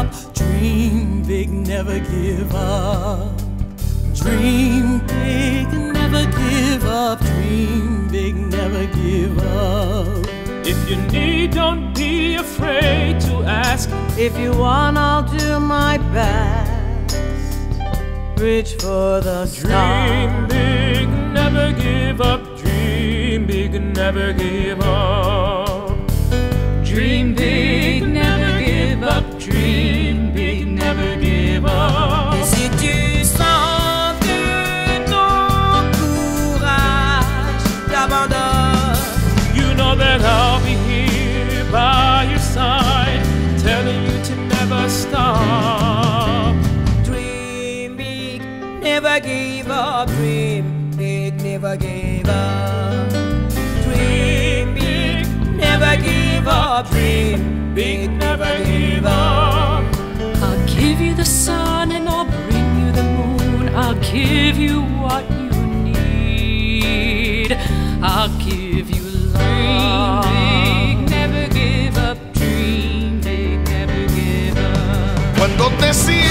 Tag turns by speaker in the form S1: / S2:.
S1: up. Dream big, never give up. Dream big, never give up. Dream big, never give up.
S2: If you need, don't be afraid to ask.
S1: If you want, I'll do my best. Reach for the stars.
S2: Dream big, never give up. Dream big, never give up. Dream big, never give up. Dream big, never give up.
S1: Et si tu sens que ton courage t'abandonne,
S2: you know that I'll be here by your side, telling you to never stop.
S1: dream big, never give up. Dream big, never give up. Dream big, never give up. Dream big, never give up.
S3: I'll give you the sun and I'll bring you the moon. I'll give you what you need. I'll give you love. Dream big, never give up. Dream big, never give up.
S4: Cuando te sientas